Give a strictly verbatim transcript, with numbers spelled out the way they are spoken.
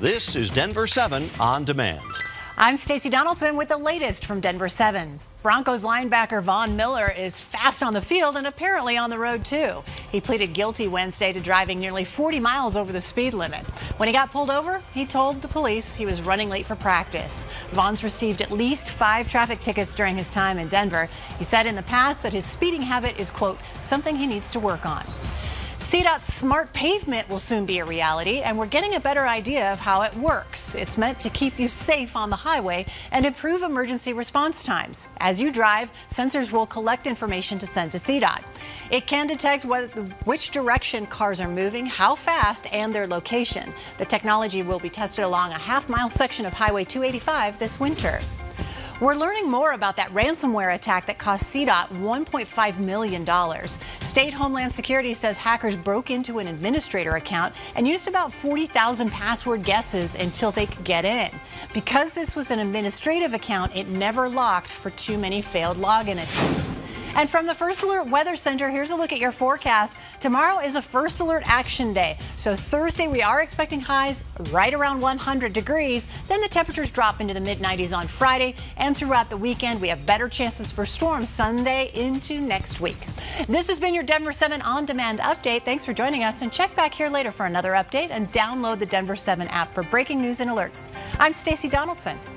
This is Denver seven On Demand. I'm Stacey Donaldson with the latest from Denver seven. Broncos linebacker Von Miller is fast on the field and apparently on the road too. He pleaded guilty Wednesday to driving nearly forty miles over the speed limit. When he got pulled over, he told the police he was running late for practice. Von's received at least five traffic tickets during his time in Denver. He said in the past that his speeding habit is, quote, something he needs to work on. C DOT's smart pavement will soon be a reality, and we're getting a better idea of how it works. It's meant to keep you safe on the highway and improve emergency response times. As you drive, sensors will collect information to send to C DOT. It can detect what, which direction cars are moving, how fast, and their location. The technology will be tested along a half-mile section of Highway two eighty-five this winter. We're learning more about that ransomware attack that cost C DOT one point five million dollars. State Homeland Security says hackers broke into an administrator account and used about forty thousand password guesses until they could get in. Because this was an administrative account, it never locked for too many failed login attempts. And from the First Alert Weather Center, here's a look at your forecast. Tomorrow is a First Alert Action Day. So Thursday, we are expecting highs right around one hundred degrees. Then the temperatures drop into the mid nineties on Friday. And throughout the weekend, we have better chances for storms Sunday into next week. This has been your Denver seven On Demand update. Thanks for joining us, and check back here later for another update and download the Denver seven app for breaking news and alerts. I'm Stacey Donaldson.